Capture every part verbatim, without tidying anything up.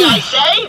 I say?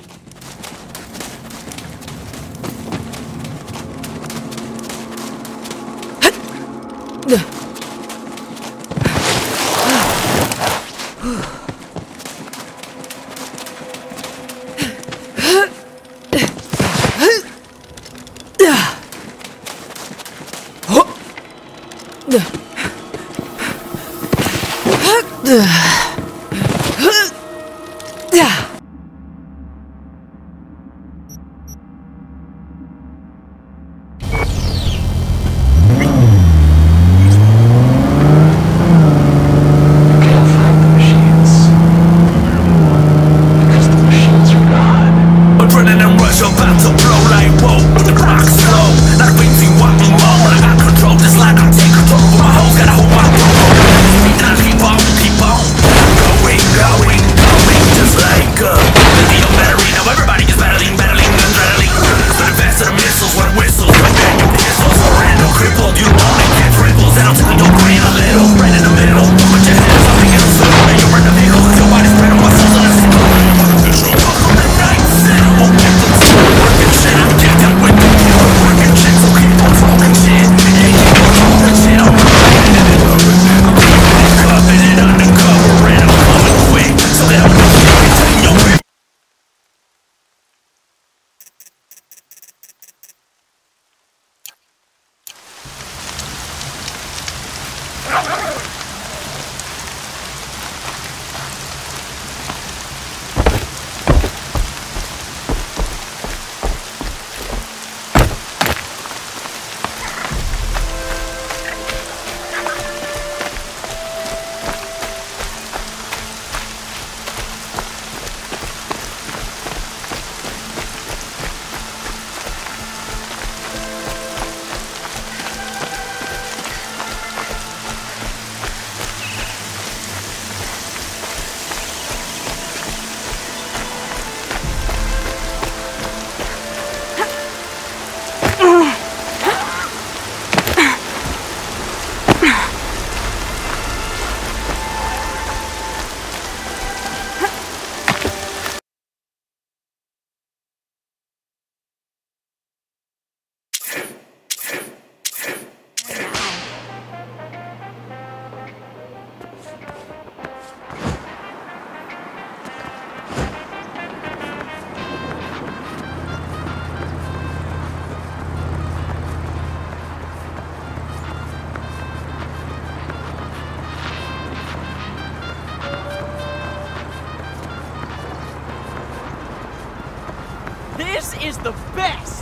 This is the best!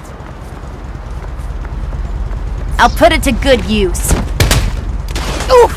I'll put it to good use. Oof!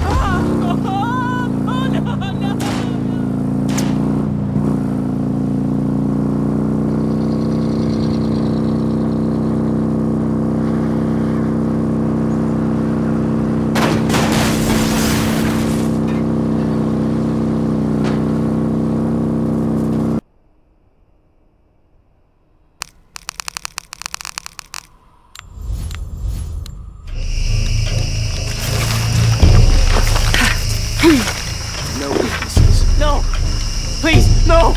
No witnesses. No! Please, no!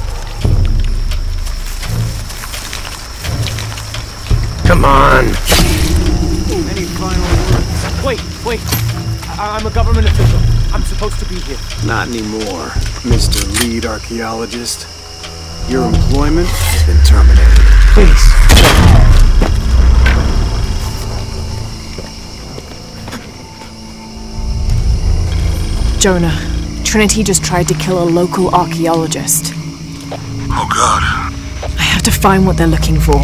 Come on! Any final words? Wait, wait. I I'm a government official. I'm supposed to be here. Not anymore, Mister Lead Archaeologist. Your employment has been terminated. Please. Jonah, Trinity just tried to kill a local archaeologist. Oh God. I have to find what they're looking for.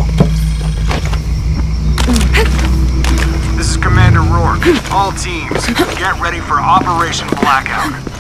This is Commander Rourke. All teams, get ready for Operation Blackout.